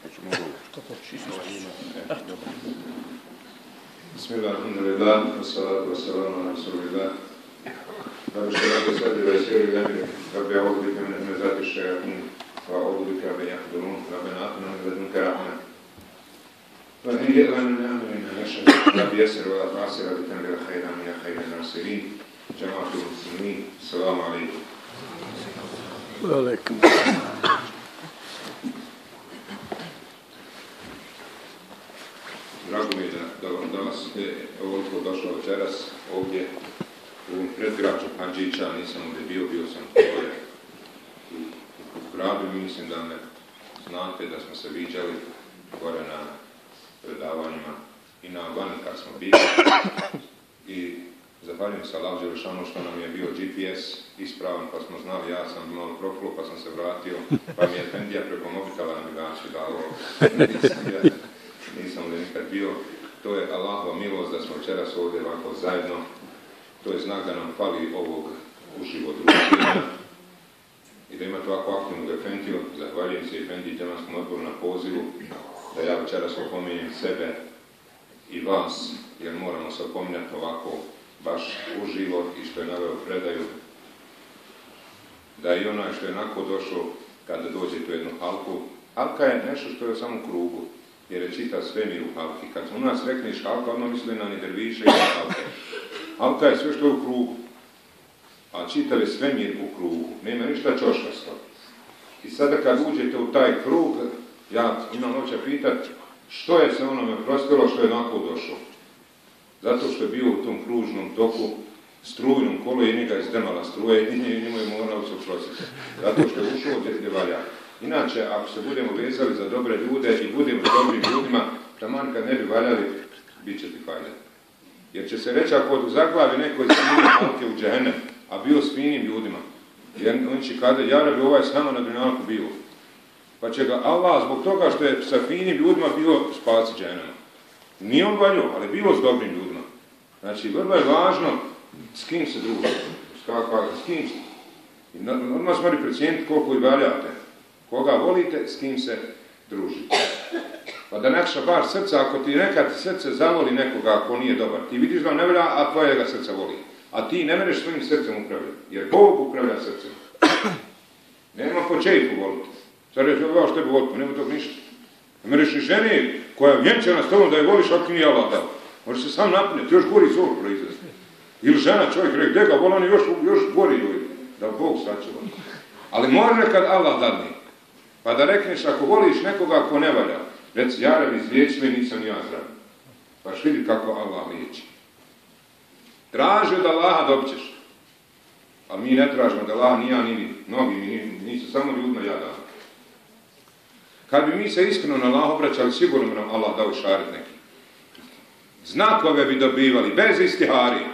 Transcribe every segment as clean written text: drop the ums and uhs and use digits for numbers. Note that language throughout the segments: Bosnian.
Bismillah, alhamdulillah, wassalatu wassalamu ala rasulillah. Rabbi shrah li sadri wa yassir li amri. Rabbi a'udhu bika min hamazati ash-shayatin wa a'udhu bika an yahdurun. Rabbana atina min ladunka rahmah. Wa hayyi' lana min amrina rashada. Rabbi yassir wa la tu'assir wa tanzil khayran ya khayran nasirin. Jama'atul muslimin. Assalamu alaykum. Wa alaykum. Drago mi je da vas je ovoliko došlo večeras ovdje u predgrađu Hadžića, nisam ovdje bio sam u gradu i mislim da me znate da smo se viđali gore na predavanjima i na vani kad smo bili i zahvaljujem se Allahu dželešanu što nam je bio GPS ispravan pa smo znali, ja sam malo profulo pa sam se vratio pa mi je Efendija preko mobitela navigaciju dalo. Nisam li nikad bio, to je Allahova milost da smo večeras ovdje ovako zajedno, to je znak da nam fali ovog uživo druženja i da imate ovako aktivnu Efendiju. Zahvaljujem se Efendiji Džematskom odboru na pozivu da ja večeras opominjem sebe i vas, jer moramo se opominjati ovako baš uživo i što je naveo predaju, da i onaj što je onako došao kada dođe tu jednu halku, halka je nešto što je u samom krugu, jer je čitav svemir u halki. Kad u nas rekneš halka, odmah misli na derviše i na halke. Halka je sve što je u krugu, a čitav je svemir u krugu, nema ništa čoškasto. I sada kad uđete u taj krug, ja imam hoće pitati što je se onome prostilo što je onako došao. Zato što je bio u tom kružnom toku strujnom kolu i njega izdrmala struje i njemu je morao se oprostiti. Zato što je ušao gdje valja. Inače, ako se budemo vezali za dobre ljude i budemo dobrim ljudima, taman kad ne bi valjali, bit će ti fajda. Jer će se reći, ako zaglavi neko iz finim halke u džehennem, a bio s finim ljudima, jer on će kada, ja bi ovaj s nama na dunjalku bio. Pa će ga Allah, zbog toga što je sa finim ljudima bio spasi džehennema. Nije on valjao, ali bilo s dobrim ljudima. Znači, vrlo je važno s kim se druži, s kim se. I odmah smo precijeniti koliko i valjate. Koga volite, s kim se družite. Pa da nekša bar srca, ako ti nekad srce zavoli nekoga ako nije dobar, ti vidiš da on ne velja, a tvojega srca voli. A ti ne mereš svojim srcem upravljati, jer Bog upravlja srcem. Nema po čejifu voliti. Sad reći, ovo što tebi voliti, nema tog ništa. Ne mereš ni ženi koja je vjenčana s tobom da je voliš, ako ti nije Allah dao. Možeš se sam napinjati, još gori zor proizvesti. Ili žena, čovjek rekao, gdje ga voli, on je još gori ljudi, da Bog sačuva. Ali može kad Allah dadne. Pa da rekneš, ako voliš nekoga ako ne valja, reci, Jarabi, izliječi me, nisam ja zdrav. Paš vidi kako Allah liječi. Traži od Allaha dobit ćeš. Ali mi ne tražimo da Allah ni ja, ni vi. Mnogi mi nisu samo ljudima ja dao. Kad bi mi se iskreno na Allah obraćali, sigurno bi nam Allah dao šaret neki. Znakove bi dobivali, bez istiharija.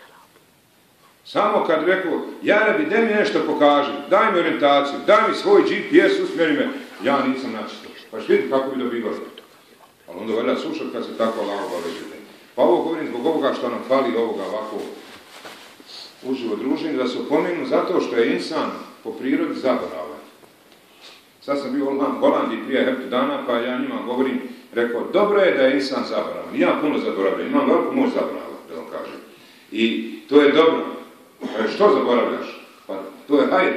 Samo kad rekao, Jarabi, daj mi nešto pokaži, daj mi orijentaciju, daj mi svoj GPS, usmjeri me, ja nisam načito. Pa vidi kako bi dobivali. Ali onda valja slušati kad se tako Allah obavežete. Pa ovo govorim zbog ovoga što nam fali ovoga ovako uživo druženje, da se upomenu zato što je insan po prirodi zaboravan. Sad sam bio u Holandiji prije heptu dana, pa ja njima govorim, rekao, dobro je da je insan zaboravan. Ja puno zaboravljam, imam veliku moć zaborava, da vam kažem. I to je dobro. Što zaboravljaš? Pa to je hajde.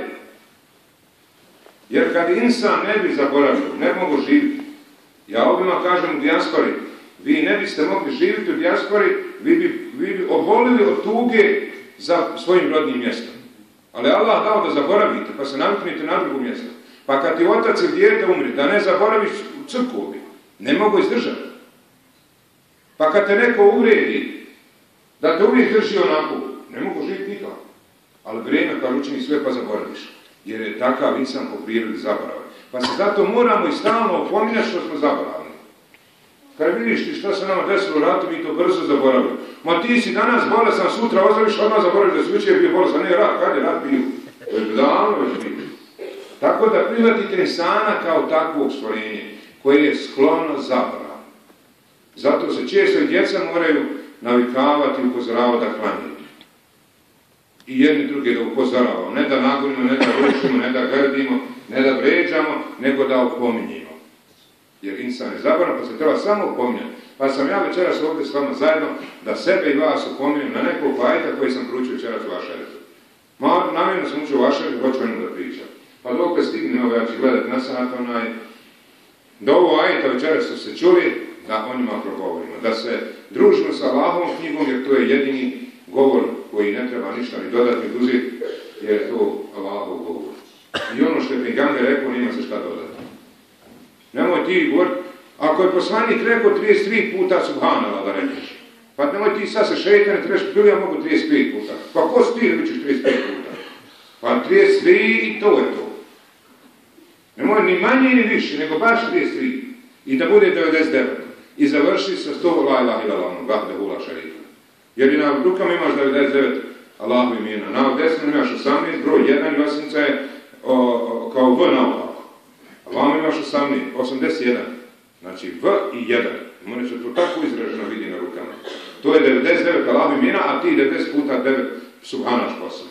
Jer kad insan ne bi zaboravio, ne mogu živjeti. Ja ovima kažem u dijaspori, vi ne biste mogli živjeti u dijaspori, vi bi obolili od tuge za svojim rodnim mjestom. Ali Allah dao da zaboravite, pa se naviknite na drugo mjesto. Pa kad ti otac ili dijete umri, da ne zaboraviš u crkvu, ne mogu izdržati. Pa kad te neko uvredi, da te uvijek drži onako, ne mogu živjeti nikako. Ali vrijeme kad učini sve pa zaboraviš. Jer je takav insan po prirodi zaboravan. Pa se zato moramo i stalno opominjati što smo zaboravni. Kad vidiš ti što se nama desilo u ratu, mi to brzo zaboravimo. Ma ti si danas bolesan, sutra ozdraviš, odmah zaboraviš da si jučer bio bolesan. Ne, rat, kad je rat bio? To je davno već bio. Tako da prihvatite insana kao takvog stvorenje, koje je sklono zaboravu. Zato se često i djeca moraju navikavati i upozoravati da klanjaju. I jedni drugi da upozoravamo, ne da nagonimo, ne da rušimo, ne da grdimo, ne da vređamo, nego da opominjimo. Jer insan je zaborav, pa se treba samo opominjati. Pa sam ja večeras ovdje s vama zajedno da sebe i vas opominjem na nekog ajeta koji sam proučio večeras u Ašaretu. Namjerno sam učio u Ašaretu, hoću jednom da pričam. Pa dok stignem, ja ću gledat na sat do ovo ajeta večeras su se čuli, da o njima progovorimo. Da se družimo sa Allahovom knjigom, jer to je jedini govor koji ne treba ništa ni dodati, ni uzeti, jer je to Allahov govor. I ono što je Pejgamber rekao, nima se šta dodati. Nemoj ti govoriti, ako je poslanik rekao 33 puta Subhanallah da rekeš, pa nemoj ti sad se šeitane, trebaš bili ja mogu 35 puta. Pa ko si ti da bićeš 35 puta? Pa 33 i to je to. Nemoj ni manje ni više, nego baš 33. I da bude 99. I završi sa 100 la ilaha illallah, vahdehu la šarika. Jer i na rukama imaš 99 Allahu imena, na desnom imaš 18, broj 1 i osmica je kao V naopako. A vamo imaš 81. Znači V i 1. Mone se to tako izraženo vidi na rukama. To je 99 Allahu imena, a ti 90 puta 9 subhanaš posle.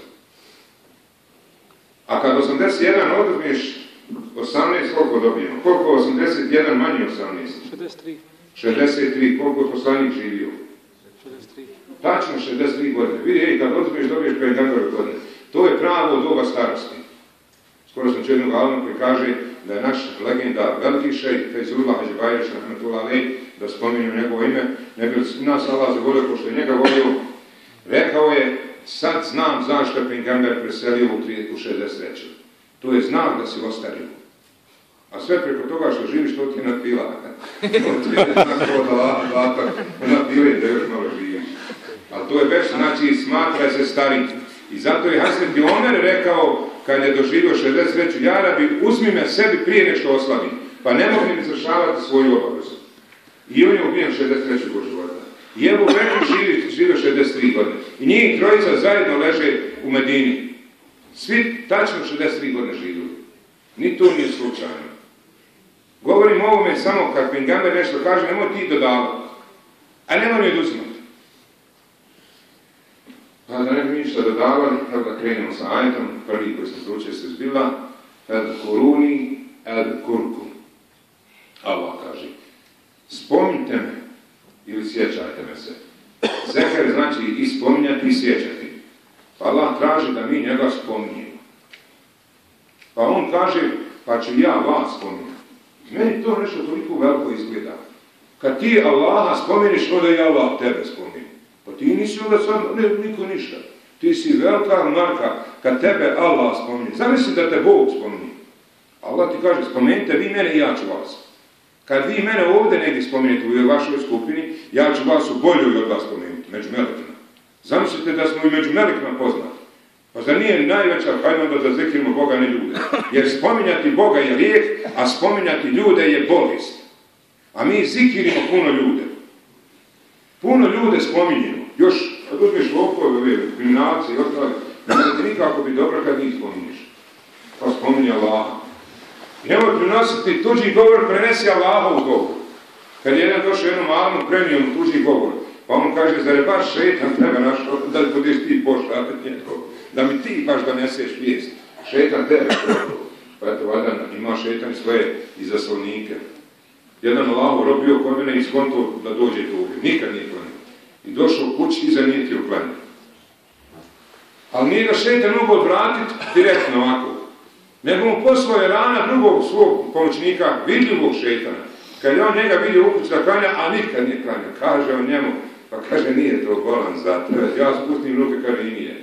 A kad 81 oduzmeš 18, koliko dobijemo? Koliko 81 manje 18? 63. Koliko je poslanik živio? 63. Tačno 63 godine. Vidi, kad oduzmeš dobiješ Pejgamberove godine. To je pravo doba starosti. Skoro sam čuo jednog alima koji kaže da je naš legenda veliki šejh Fejzullah Hadžibajrić rahmetullah alejh, da spominjem njegovo ime, ne bi nas Allah zavolio, pošto je njega volio, rekao je, sad znam zašto je Pejgamber preselio u 63. To je znak da si ostario. A sve preko toga što živiš, to ti je napila. To ti je napila da još malo živiš. Ali to je već, znači, smatraj se starim. I zato je Hazreti Omer rekao, kad je doživio 63. ja Rabi, uzmi me sebi prije nešto oslavim. Pa ne mogu mi izvršavati svoju obavezu. I on je ubijen 63. god života. I evo Bekir živio 63 godine. I njih trojica zajedno leže u Medini. Svi tačno 63 godine živili. Ni to nije slučajno. Govorim o ovome samo kad Pejgamber nešto kaže, nemoj ti dodavati. A nemoj mi oduzimati. Pa da ne bi ništa dodavali, evo da krenemo sa ajetom, prvi koji sam proučio se zbila, el kuruni, el kurkum. Allah kaže, spominjte me ili sjećajte me se. Zeker znači i spominjati i sjećati. Pa Allah traži da mi njega spominjemo. Pa on kaže, pa ću ja vas spominjati. Meni to nešto toliko veliko izgleda. Kad ti Allaha spomeniš, onda i Allah tebe spomeni. Pa ti nisi onda sad niko ništa. Ti si velika marka kad tebe Allah spomeni. Zamisli da te Bog spomeni. Allah ti kaže, spomenite vi mene i ja ću vas. Kad vi mene ovdje negdje spomenite u vašoj skupini, ja ću vas u boljoj od vas spomenuti, među melekima. Zamislite da smo i među melekima poznati. Pa zar nije najveća, hajde onda da zikirimo Boga, ne ljude. Jer spominjati Boga je lijek, a spominjati ljude je bolest. A mi zikirimo puno ljude. Puno ljude spominjemo. Još, kad uzmeš lopove, kriminalce i ostale, ne nikako bi dobro kad njih spominješ. Pa spominje Allaha. I nemoj prinositi tuđi govor, prenesi Allahov govor. Kad je jedan došao jednom malom, prenio mu tuđi govor. Pa on kaže, zar je baš šetan tebe našao, da li budeš ti poštati njegov, da mi ti baš doneseš vijest. Šetan tebe probao. Pa eto, valjda ima šetan i svoje izaslovnike. Jedan Allahov rob bio kod mene i skonto da dođe tu. Nikad nije klanio. I došao u kući i zanijetio klanio. Ali nije ga šetan mogu odvratiti direktno ovako. Nego mu poslao je rana drugog svog pomoćnika, vidljivog šetana. Kad je on njega vidio u kući da klanja, a nikad nije klanja. Kaže on njemu, pa kaže nije to bolan za tebe. Ja spustim ruke, kaže i nije.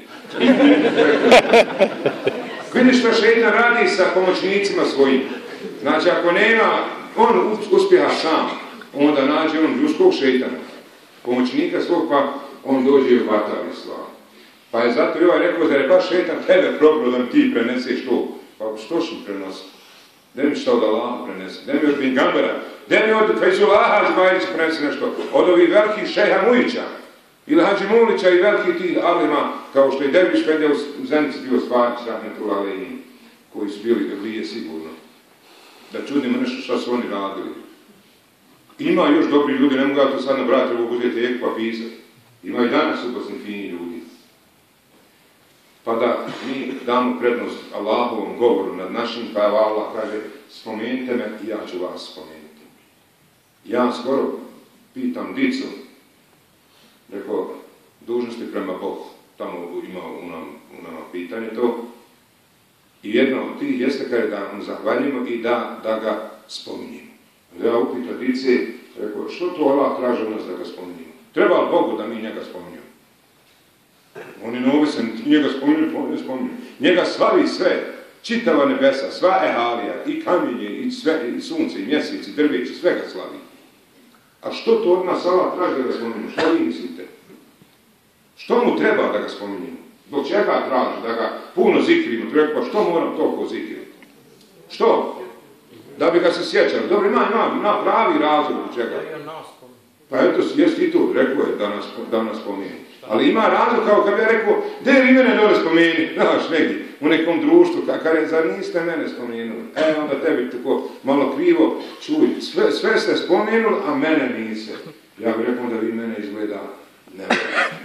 Vidiš što šetan radi sa pomoćnicima svojim. Znači ako nema, on uspjeha sam, onda nađe on ljudskog šetana, pomoćnika svog, pa on dođe u vatavi slavu. Pa je zato i ovaj rekao da je baš šetan tebe probao da mi ti preneseš to. Pa što ću prenositi? Da mi što od Allaha prenese? Da mi od Pejgambera? Da mi od Fejzullaha Hadžibajrića prenese nešto? Od ovih velikih šejha Mujića ili Hadži Mulića i velikih tih alima, kao što je Derviš Fende u Zenici bio Stvarnić, rahmetullah alejhi, koji su bili lije sigurno. Da čudimo nešto što su oni radili. Ima još dobri ljudi, ne mogu ja to sad nabrati, treba budete eko pa pisati. Ima i danas u Bosni fini ljudi. Pa da mi damo prednost Allahovom govoru nad našim, pa Allah kaže, spomenite me i ja ću vas spomenuti. Ja skoro pitam dicu, rekao, dužnosti prema Bogu, tamo ima u nama pitanje to, i jedno od tih jeste kada da mu zahvaljimo i da ga spominjimo. Ja upita dice, rekao, što to Allah traži od nas da ga spominjimo? Treba li Bogu da mi njega spominjamo? On je neovisan, njega spominju. Njega slavi sve, čitava nebesa, sva ehalija, i kamenje, i sve, i sunce, i mjesec, i drveće, sve ga slavi. A što to od nas Allah traži da ga spominjemo? Što vi mislite? Što mu treba da ga spominjemo? Zbog čega traži da ga puno zikrimo? Pa što moram toliko zikriti? Što? Da bi ga se sjećali. Dobro, ima pravi razlog od čega. Pa eto, jesi i tu, rekao je da nas spomeni. Ali ima razlog kao kad bi ja rekao, gdje vi mene dole spomeni? Znaš, negdje, u nekom društvu, kada zar niste mene spomenuli? Onda tebi tako malo krivo, čuj, sve ste spomenuli, a mene niste. Ja bih rekao da vi mene izgleda ne volite.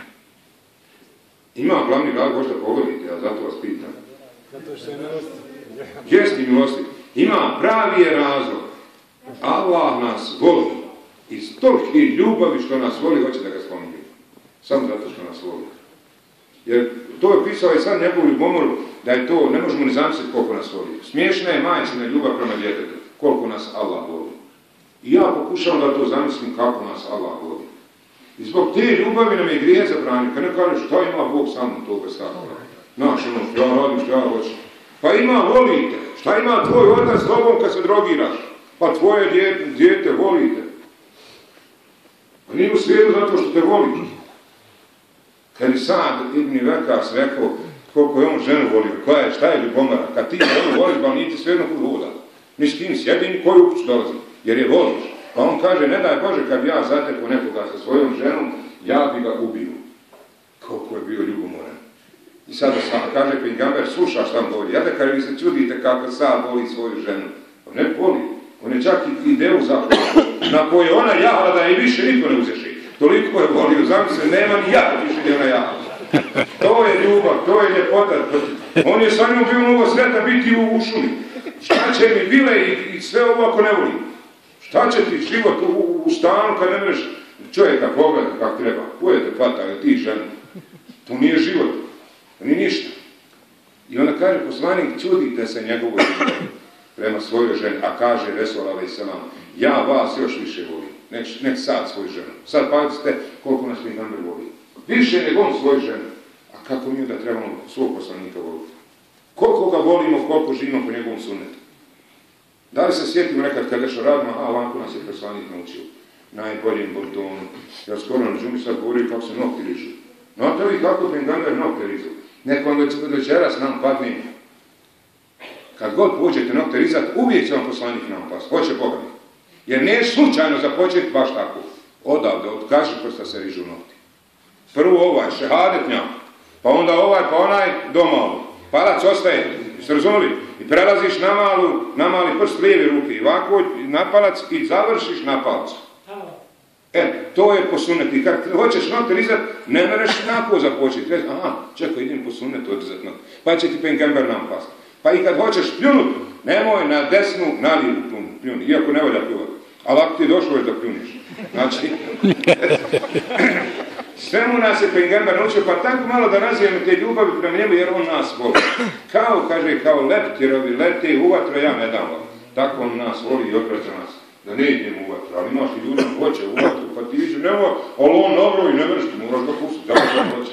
Ima glavni razlog, možda pogodite, a zato vas pitam. Zato što je milostiv. Jesti milostiv. Ima pravi je razlog. Allah nas voli. Iz tolike ljubavi što nas voli, hoće da ga spominje. Samo zato što nas voli. Jer to je pisao i sad njegovu ljubomoru, da je to, ne možemo ni zamisliti koliko nas voli. Smiješna je majčina ljubav prema djetetu, koliko nas Allah voli. I ja pokušavam da to zamislim kako nas Allah voli. I zbog te ljubavi nam je grije zabranio. Kad ne kaže šta ima Bog sa mnom toga stakla. Znaš, što ja radim, što ja hoću. Pa ima, volite. Šta ima tvoj otac s tobom kad se drogiraš? Pa tvoje dijete volite. Pa nije u svijetu zato što te voli. Kad je sad Ibn Vekas rekao koliko je on ženu volio, šta je ljubomara? Kad ti ženu voliš, ba niti svejedno kud voda. Ni s kim sjedi, ni koju kuću dolazi. Jer je voliš. Pa on kaže, ne daj Bože, kad ja zateku nekoga sa svojom ženom, ja bi ga ubio. Koliko je bio ljubomoran. I sada kaže Pejgamber, slušaš šta govori. Ja da kada vi se čudite kako sad voli svoju ženu. On ne voli. On je čak i ideju zapravo. Na koje ona jahala da je više niko ne uzeši. Toliko je volio. Zamisli, nema ni ja više gdje ona jahala. To je ljubav, to je ljepota. On je sa njom bio mnogo sretan biti u šumi. Šta će mi bile i sve ovo ako ne volim? Šta će ti život u stanu kad ne možeš čovjeka pogledati kako treba? Pojete hvata, ti ženu. To nije život. To nije ništa. I onda kaže poslanik, čudite se njegovoj ljubavi prema svojoj ženi, a kaže Resul alejhi selam, ja vas još više volim. Nek sad svoju ženu. Sad pazite koliko nas Pejgamber voli. Više nego on svoju ženu. A kako mi da trebamo svog poslanika voliti? Koliko ga volimo, koliko živimo po njegovom sunnetu. Da li se sjetimo nekad kad nešto radimo, a ovako nas je poslanik naučio. Najboljem bontonu. Ja skoro na džumi sad govorio kako se nokti rižu. Znate li kako Pejgamber nokte rizu? Nek vam večeras nam padne. Kad god pođete nokte rizat, uvijek će vam poslanik nam pas. Hoće Boga mi. Jer nije slučajno započeti baš tako. Odavde, od kaži prsta se rižu nokti. Prvo ovaj, šehadetnja. Pa onda ovaj, pa onaj, domalo. Palac ostaje. Ste razumeli? I prelaziš na mali prst lijeve ruke. I ovako na palac i završiš na palcu. To je po sunnetu. I kad hoćeš nokte rizat, ne mereš tako započeti. Aha, čekaj, idem po sunnetu odrizat nokte. Pa će ti Pejgamber nam pasti. Pa i kad hoćeš pljunut, nemoj na desnu, na lijevu pljuni. Iako ne valja pljuvati. Ali ako ti je došlo da pljuniš. Znači, svemu nas je Pejgamber naučio, pa tako malo da razvijemo te ljubavi prema njemu, jer on nas voli. Kao leptirovi lete u vatru, ja ne dam vam. Tako on nas voli i opraća nas. Da ne idemo u vatru, ali imaš i ljudima hoće u vatru, pa ti viđu, nemoj, ali on dobro i ne vrši, moraš ga pustiti, da hoće.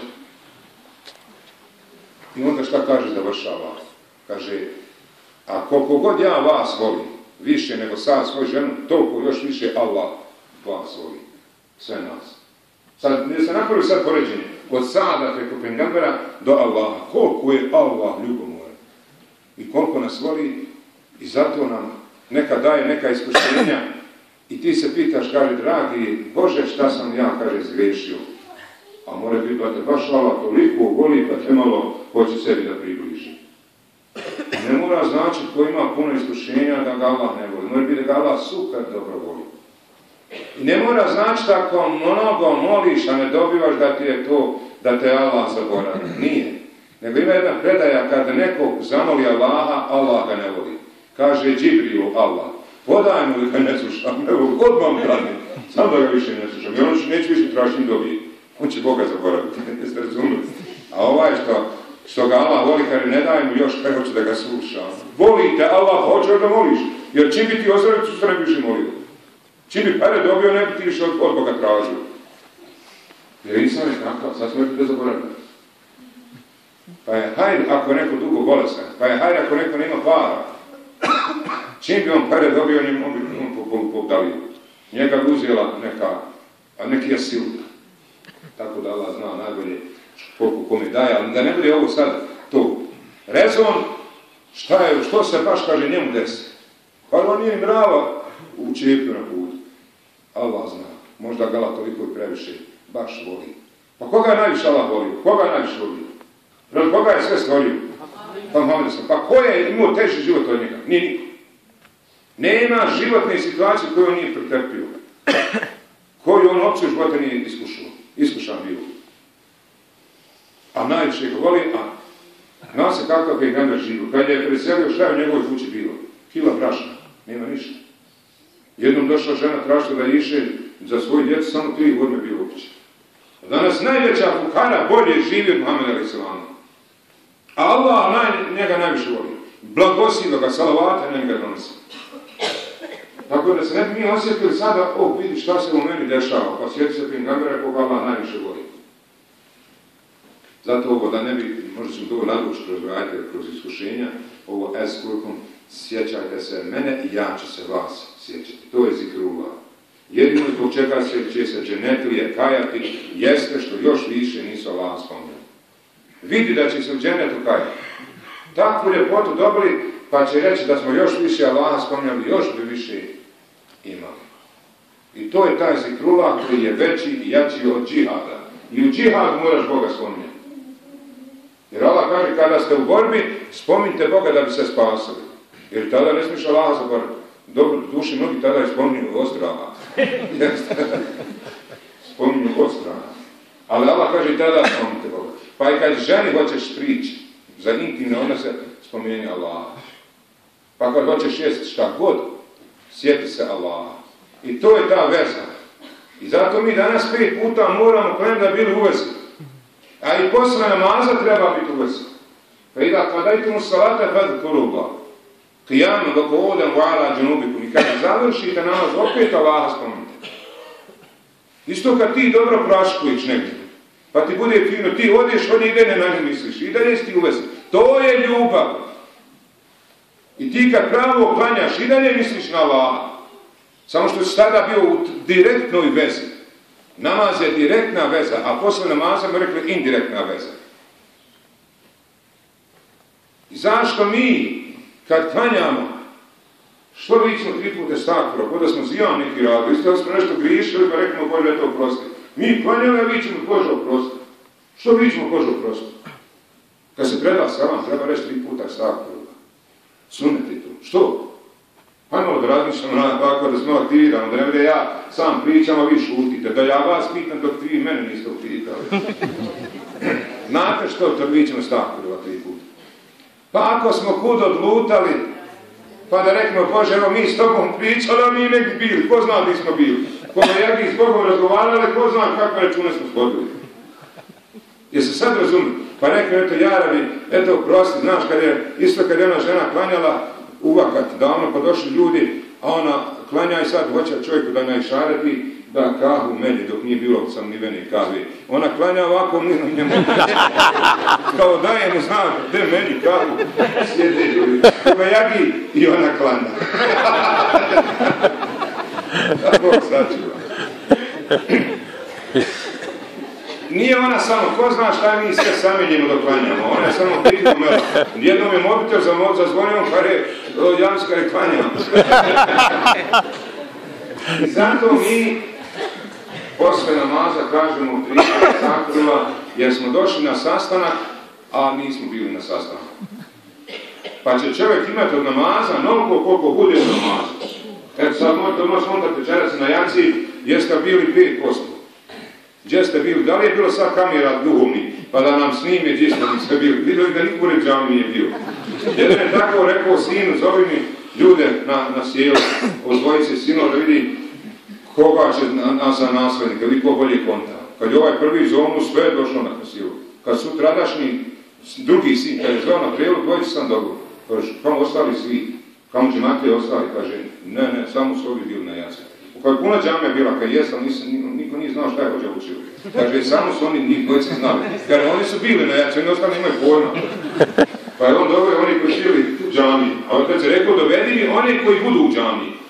I onda šta kaže završava? Kaže, a koliko god ja vas volim, više nego sad svoju ženu, toliko još više Allah vas voli. Sve nas. Sad, ne se napravili sad poređenje. Od sada preko Pejgambera do Allaha. Koliko je Allah ljubomoran. I koliko nas voli. I zato nam neka daje neka iskušenja. I ti se pitaš, kaže, dragi Bože, šta sam ja, kaže, zgrešio. A mora biti da te baš Allah toliko voli, pa te malo hoće sebi da približi. Ne mora značiti ko ima puno iskušenja da ga Allah ne voli. Mora biti da ga Allah super dobro voli. I ne mora značiti ako mnogo moliš, a ne dobivaš da ti je to, da te Allah zaboravi. Nije. Nego ima jedna predaja kada neko zamoli Allaha, Allah ga ne voli. Kaže Džibrilu Allah, podaj mu da ga ne slušam evo, odmah mu dadne. Samo da ga više ne slušam. I on neće više tražiti im dobije. On će Boga zaboraviti, jeste razumili. A ovaj što ga Allah voli, kaže, ne daj mu još, kaj hoće da ga sluša. Volite Allah, hoće da moliš. Jer čim bi ti ozdravio, su se ne bi više molio. Čim bi pare dobio, ne bi ti više od Boga tražio. Jer Islam je takav, sad smo rekli da zaboravili. Pa je hajde ako je neko dugo bolesan, pa je hajde ako neko nema para. Čim bi on pare dobio, on bi povdalio. Njega bi uzela neki asil. Tako da Allah zna najbolje koliko kome daje, ali da ne bude ovo sad to. Rezon, što se baš kaže njemu desi? Pa on nije mrava u čepu na putu. Allah zna, možda ga Allah toliko i previše baš voli. Pa koga je najviše Allah volio? Koga je najviše volio? Radi koga je sve stvorio? Pa ko je imao teži život od njega? Nije niko. Nema životne situacije koju on nije pretrpio. Koju on uopće u života nije iskušan bio. A najviše ga voli, a zna se kakav pejgamber živo. Kad je preselio, šta je u njegovoj kući bilo? Kila brašna. Nema ništa. Jednom došla žena tražila da iše za svoj djecu, samo 3 godine bio u kući. Danas najveća fukara bolje živi od Muhammeda a.s. A Allah njega najviše voli. Blagosilo ga, salavate njega donosi. Tako da se ne bi mi osjetili sada, vidi šta se u meni dešava, pa sjeti se pejgambera koga Allah najviše voli. Zato ovo da ne bi, možda ćemo to nadući kroz iskušenja, ovo eskurkom, sjećajte se mene i ja ću se vas sjećati. To je zikrullah. Jedino zbog čega će se dženetlije kajati, jeste što još više nisu Allah spomenuli. Vidi da će se u dženetu kajati. Takvu ljepotu dobili, pa će reći da smo još više Allah spomenuli, još bi više imali. I to je taj zikrullah koji je veći i jači od džihada. I u džihadu moraš Boga spominjati. Jer Allah kaže, kada ste u borbi, spominjte Boga da bi se spasili. Jer tada ne smiješ Allaha zaboraviti. Dobro, duši mnogi tada i spominju ostrava. Spominju ostrava. Ali Allah kaže, tada spominjte Boga. Pa i kad ženi hoćeš prići, za intimne odnose, spomeni Allaha. Pa kad hoćeš jesti šta god, sjeti se Allaha. I to je ta veza. I zato mi danas 5 puta moramo krenuti da bili u vezi. A i posle namaza treba biti u vezi. Pa i da kada idete mu salata, fadu kuruba. Qiyamom dok odem u ala džunubikum. I kada završite namaz, opet Allaha spomenite. Isto kad ti dobro praškuješ negdje, pa ti bude fino, ti odeš, on ide, ne na nju misliš. I dalje si ti u vezi. To je ljubav. I ti kad pravo klanjaš, i dalje misliš na Allaha. Samo što si tada bio u direktnoj vezi. Namaz je direktna veza, a posle namaza mi rekli indirektna veza. I zašto mi, kad klanjamo, što vićemo 3 puta stakvora, kod da smo zivan neki radili, isto da smo nešto griješili, pa rekamo Bože da to oprosti. Mi klanjamo, a vićemo Bože oprosti. Što vićemo Bože oprosti? Kad se preda salam, treba reći 3 puta stakvora. Suneti to. Što? Hajmo da razmišljamo ovako, da smo aktiviramo, da ne bude ja sam pričam, a vi šutite, da ja vas pitam dok vi mene niste upitali. Znate što to vi ćemo stakvora 3 puta? Pa ako smo kud odlutali, pa da reknemo, Bože, evo mi s tobom pričali, a mi nek bili, ko zna gdje smo bili. Ko da ja s Bogom razgovarali, ko zna kakve račune smo shodili. Jer se sad razumili. Pa rekao, eto Jarabi, eto prosti, znaš, kad je ona žena klanjala uvakat davno, pa došli ljudi, a ona klanja i sad hoće čovjeku da najšareti, da kahu melji dok nije bilo sam ni veni kahve. Ona klanja ovako, njemu kao daje mu znak, gdje melji kahu, sjede ljudi, koga jagi i ona klanja. Da Bog sačuva. Nije ona samo, ko zna šta mi sve sami njemu doklanjamo, ona je samo prikumela. Jednom je mobitel zazvonio, on kare, Janska je klanjam. I zato mi posle namaza kažemo 3 sakrila, jer smo došli na sastanak, a nismo bili na sastanku. Pa će čovjek imati od namaza noliko koliko bude od namaza. Eto sad možete montati večeras na jaci, jeste bili 5%. Gdje ste bili? Da li je bilo sad kamera duhovni, pa da nam snime gdje ste bili? Vidjeli da niko u džami nije bio. Jedan je tako rekao sinu, zovi mi, ljude na sjelu, od dvojice sinova da vidi koga će nas za naslednika, ili ko bolje konta. Kad je ovaj prvi zonu, sve je došlo na sjelu. Kad su tradašnji drugi sin, kad je zvao na prijelu, dvojice sam dobro. Kaže, kamo ostali svi? Kamo džematlije ostali? Kaže, ne, samo su ovi bili na jaci. U kojoj puna džamija bila, kad jesam, niko nije znao šta je hođa učio. Kaže, samo su oni njih dvojice znali. Kaže, oni su bili na jaci, oni ostali imaju pojma. Pa je on doveo oni koji bili u džamiji. A on kad se rekao, dovedi mi one koji budu u džamiji.